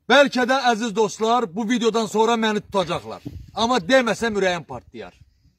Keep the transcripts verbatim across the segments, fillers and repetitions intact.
Bəlkə də əziz dostlar, bu videodan sonra məni tutacaqlar. Amma deməsəm ürəyim partlayar.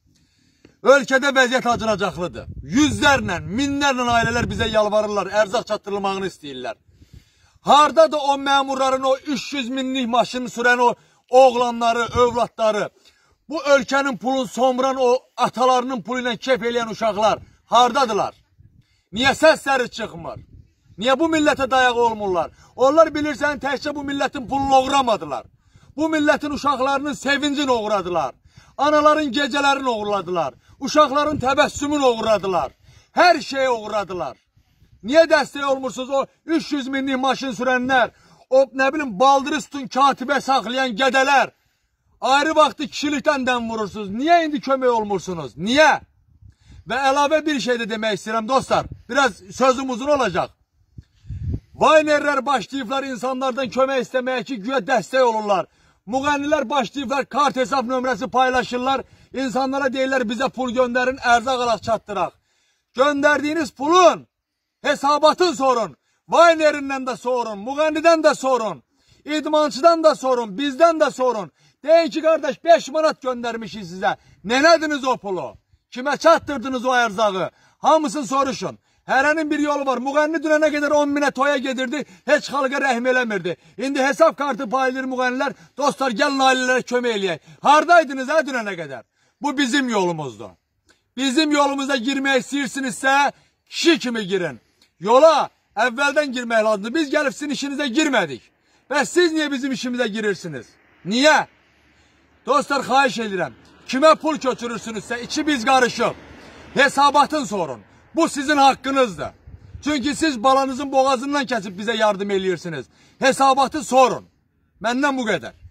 Ölkədə vəziyyət acınacaqlıdır. Yüzlərlə, minlərlə ailələr bizə yalvarırlar, ərzaq çatdırılmağını istəyirlər. Hardadır o məmurların, o üç yüz minlik maşını sürən o oğlanları, övladları, bu ölkənin pulunu somran o atalarının pulu ilə kef eləyən uşaqlar hardadılar? Niyə səsləri çıxmır? Niyə bu millətə dayaq olmurlar? Onlar bilirsən təkcə bu millətin pulunu oğramadılar. Bu millətin uşaqlarının sevincini oğradılar. Anaların gecələrini oğurladılar. Uşaqların təbəssümünü oğurladılar. Hər şeyi oğurladılar. Niyə dəstək olmursunuz o üç yüz minlik maşın sürənlər, o nə bilim baldırıstın katibə saxlayan gədələr, ayrı vaxtı kişilikdən dən vurursunuz. Niyə indi kömək olmursunuz? Niyə? Və əlavə bir şey də demək istəyirəm dostlar. Biraz sözüm uzun olacaq. Vaynerlər başlayıblar insanlardan kömək istəməyə ki, güya dəstək olurlar. Müğənnilər başlayıblar, kart hesab nömrəsi paylaşırlar. İnsanlara deyirlər, bizə pul göndərin, ərzaq alaq çatdıraq. Göndərdiyiniz pulun hesabatını sorun. Vaynerindən də sorun, müğənnidən də sorun. İdmançıdan da sorun, bizdən də sorun. Deyin ki, qardaş, beş manat göndərmişik sizə. Nənədiniz o pulu? Kimə çatdırdınız o ərzağı? Hamısını soruşun. Hərənin bir yolu var. Müğənni dünənə qədər on minə toya gedirdi, heç xalqa rəhm eləmirdi. İndi hesab kartı paylayır müğənnilər. Dostlar, gəlin ailələrə kömək eləyək. Haradaydınız hə dünənə qədər? Bu bizim yolumuzdur. Bizim yolumuza girmək istəyirsinizsə, kişi kimi girin. Yola əvvəldən girmək lazımdır. Biz gəlib sizin işinizə girmədik. Və siz niyə bizim işimizə girirsiniz? Niyə? Dostlar, xahiş edirəm. Kimə pul köçürürsünüzsə, içi biz qarışıb. Hesabatın sorun. Bu sizin haqqınızdır. Çünki siz balanızın boğazından kəsib bizə yardım edirsiniz. Hesabatı sorun. Məndən bu qədər.